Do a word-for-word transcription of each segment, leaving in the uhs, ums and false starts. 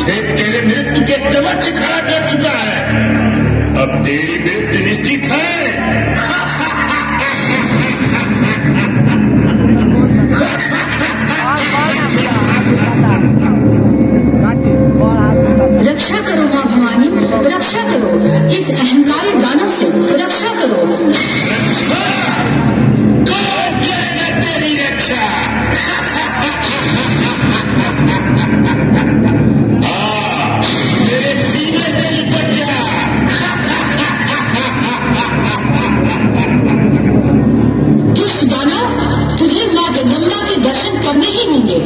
तुझे तेरे मृत्यु के समक्ष खड़ा कर चुका है। अब तेरी मृत्यु निश्चित है। रक्षा करो माँ भवानी, रक्षा करो, इस अहंकारी दानव से रक्षा करो। रक्षा? कौन करेगा तेरी रक्षा? हाँ, मेरे सीने से लिपट जा। दुष्ट दानव, तुझे माँ जगदम्बा के दर्शन करने ही होंगे।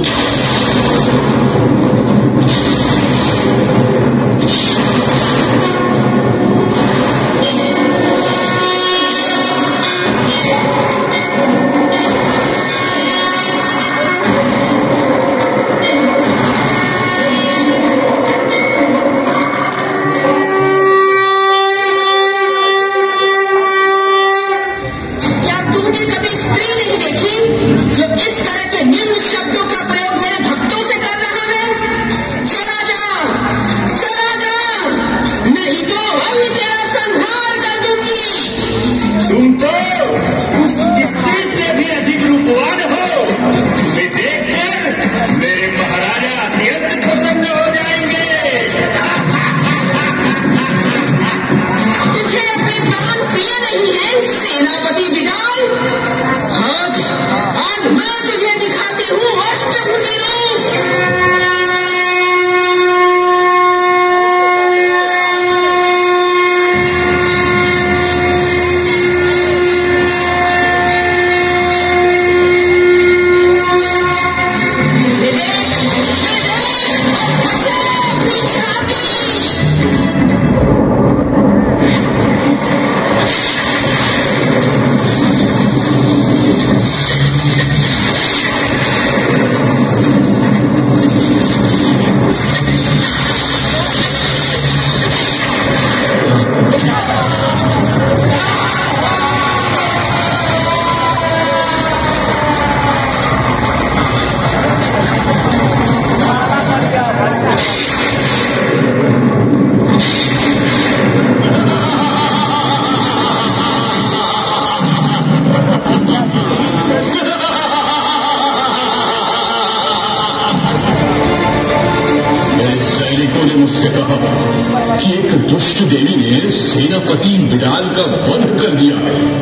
मुझसे कहा कि एक दुष्ट देवी ने सेनापति विडाल का वध कर दिया।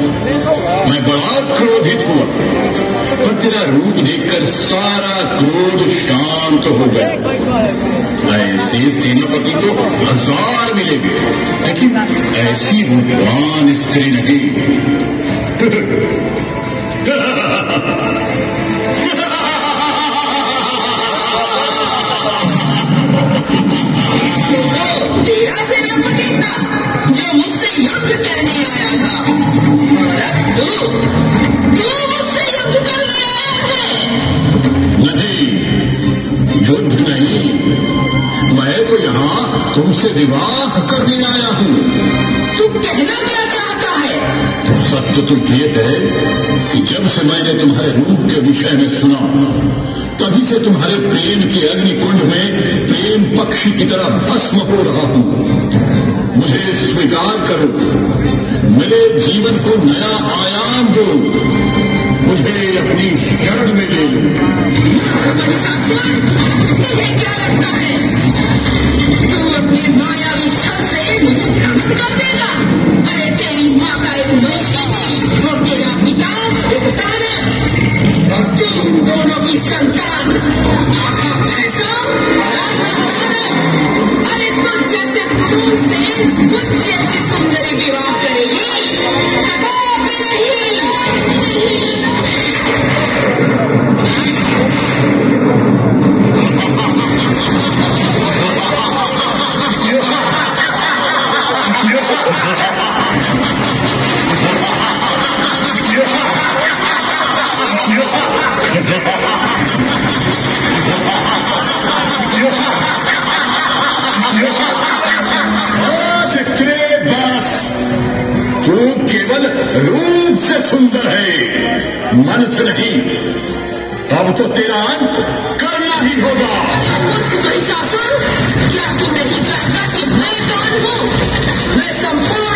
मैं बड़ा क्रोधित हुआ, पर तेरा रूप देखकर सारा क्रोध शांत हो गया। ऐसे सेनापति तो हजार मिलेंगे, लेकिन ऐसी रूपवान स्त्री नहीं। तेरा सेनापति था जो मुझसे युद्ध करने आया था, और अब तू तू मुझसे युद्ध करने आया है। नहीं, युद्ध नहीं, मैं तो यहाँ तुमसे विवाह करने आया हूँ। तू कहना क्या चाहता है? सत्य तो ये है कि जब से मैंने तुम्हारे रूप के विषय में सुना, तभी से तुम्हारे प्रेम के अग्निकुंड में प्रेम पक्षी की तरह भस्म हो रहा हूँ। मुझे स्वीकार करो, मेरे जीवन को नया आयाम दो, मुझे अपनी शरण में ले लो। तुझे क्या लगता है तू अपनी मायावी छल से मुझे भ्रमित कर देगा? अरे तेरी माँ का एक मनुष्य थी और तेरा पिता एक दानव, और तुम दोनों की संतान आधा भैंसा और आधा दानव। अरे तुझ जैसे तरुण से मुझ जैसी सुंदरी विवाह करेगी? कदापि नहीं। तू केवल रूप से सुंदर है, मन से नहीं। अब तो तेरा अंत करना करना ही होगा। मूर्ख महिषासुर, क्या तू नहीं जानता कि मैं कौन हूँ? मैं संपूर्ण